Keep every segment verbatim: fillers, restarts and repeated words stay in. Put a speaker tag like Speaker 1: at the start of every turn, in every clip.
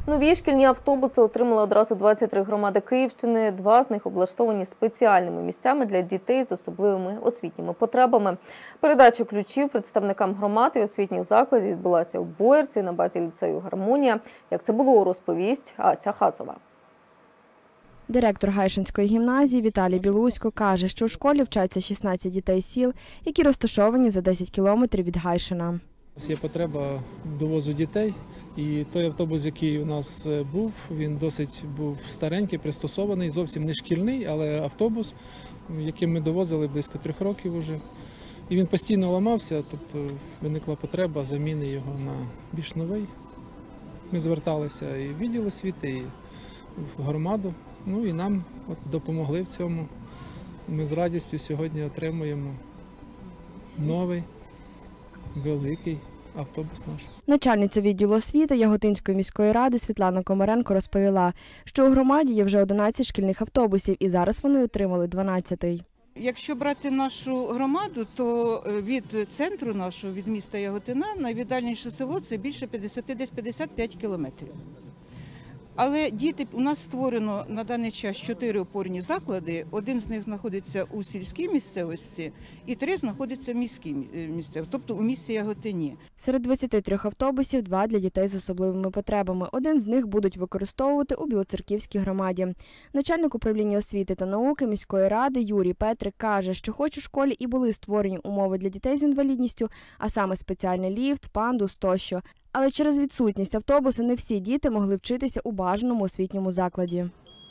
Speaker 1: Нові шкільні автобуси отримали одразу двадцять три громади Київщини. Два з них облаштовані спеціальними місцями для дітей з особливими освітніми потребами. Передача ключів представникам громад і освітніх закладів відбулася у Боярці на базі ліцею «Гармонія». Як це було, розповість Ася Хазова.
Speaker 2: Директор Гайшинської гімназії Віталій Білусько каже, що у школі вчаться шістнадцять дітей сіл, які розташовані за десять кілометрів від Гайшина.
Speaker 3: Є потреба довозу дітей, і той автобус, який у нас був, він досить був старенький, пристосований, зовсім не шкільний, але автобус, яким ми довозили близько трьох років вже. І він постійно ламався, тобто виникла потреба заміни його на більш новий. Ми зверталися і в відділ освіти, і в громаду, ну і нам от допомогли в цьому. Ми з радістю сьогодні отримуємо новий, великий автобус наш.
Speaker 2: Начальниця відділу освіти Яготинської міської ради Світлана Комаренко розповіла, що у громаді є вже одинадцять шкільних автобусів і зараз вони отримали дванадцятий.
Speaker 4: Якщо брати нашу громаду, то від центру нашого, від міста Яготина, найвіддальніше село – це більше п'ятдесят, десь п'ятдесят п'ять кілометрів. Але діти, у нас створено на даний час чотири опорні заклади, один з них знаходиться у сільській місцевості і три знаходяться в міській місцевості, тобто у місті Яготині.
Speaker 2: Серед двадцяти трьох автобусів – два для дітей з особливими потребами. Один з них будуть використовувати у Білоцерківській громаді. Начальник управління освіти та науки міської ради Юрій Петрик каже, що хоч у школі і були створені умови для дітей з інвалідністю, а саме спеціальний ліфт, пандус тощо, але через відсутність автобуса не всі діти могли вчитися у бажаному освітньому закладі.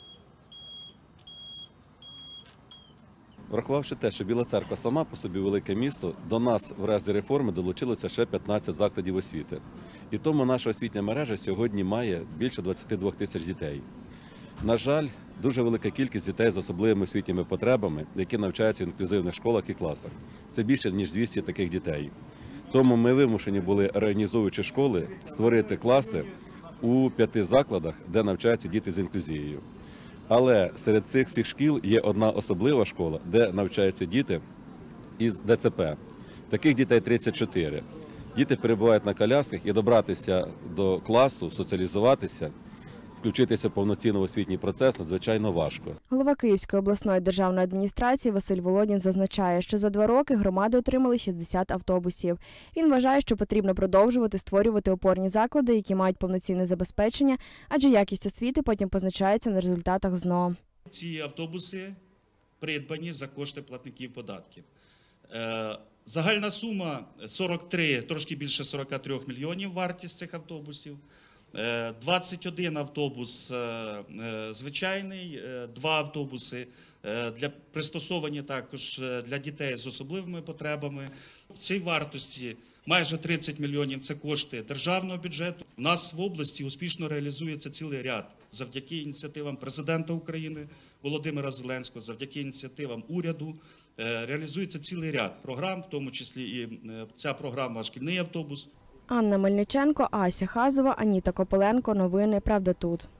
Speaker 5: Врахувавши те, що Біла Церква сама по собі велике місто, до нас в разі реформи долучилося ще п'ятнадцять закладів освіти. І тому наша освітня мережа сьогодні має більше двадцяти двох тисяч дітей. На жаль, дуже велика кількість дітей з особливими освітніми потребами, які навчаються в інклюзивних школах і класах. Це більше, ніж двісті таких дітей. Тому ми вимушені були, реорганізовуючи школи, створити класи у п'яти закладах, де навчаються діти з інклюзією. Але серед цих всіх шкіл є одна особлива школа, де навчаються діти із Д Ц П. Таких дітей тридцять чотири. Діти перебувають на колясках і добратися до класу, соціалізуватися, включитися повноцінно в освітній процес надзвичайно важко.
Speaker 2: Голова Київської обласної державної адміністрації Василь Володін зазначає, що за два роки громади отримали шістдесят автобусів. Він вважає, що потрібно продовжувати створювати опорні заклади, які мають повноцінне забезпечення, адже якість освіти потім позначається на результатах З Н О.
Speaker 6: Ці автобуси придбані за кошти платників податків. Загальна сума сорок три, трошки більше сорока трьох мільйонів вартість цих автобусів. двадцять один автобус звичайний, два автобуси для пристосовані також для дітей з особливими потребами. В цій вартості майже тридцять мільйонів – це кошти державного бюджету. У нас в області успішно реалізується цілий ряд завдяки ініціативам президента України Володимира Зеленського, завдяки ініціативам уряду. Реалізується цілий ряд програм, в тому числі і ця програма «Шкільний автобус».
Speaker 2: Анна Мельниченко, Ася Хазова, Аніта Копиленко. Новини «Правда тут».